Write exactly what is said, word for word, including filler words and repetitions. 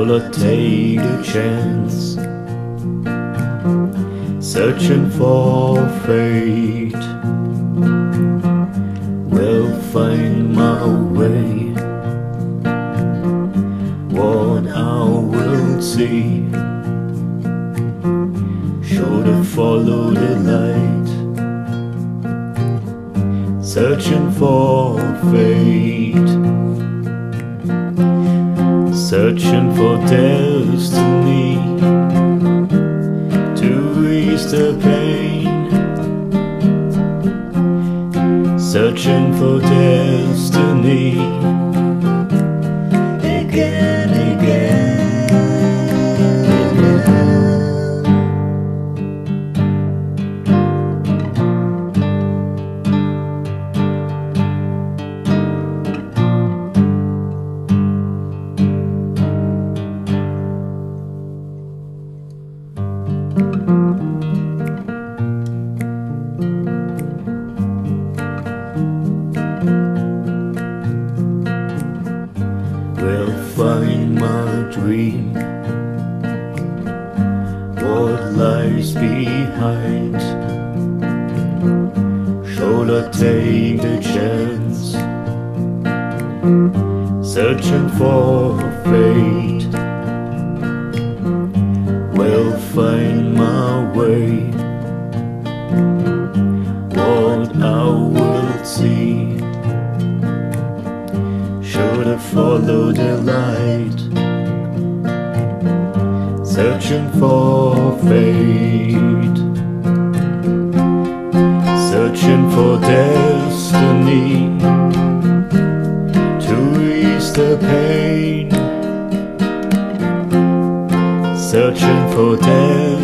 Shall I take a chance, searching for fate? Will find my way, what I will see. Should I follow the light, searching for fate, searching for destiny to ease the pain, searching for destiny again, again. Will find my dream, what lies behind. Should I take the chance, searching for fate? Will find my way, what I will see. Should I follow the light, searching for fate, searching for destiny to ease the pain, searching for destiny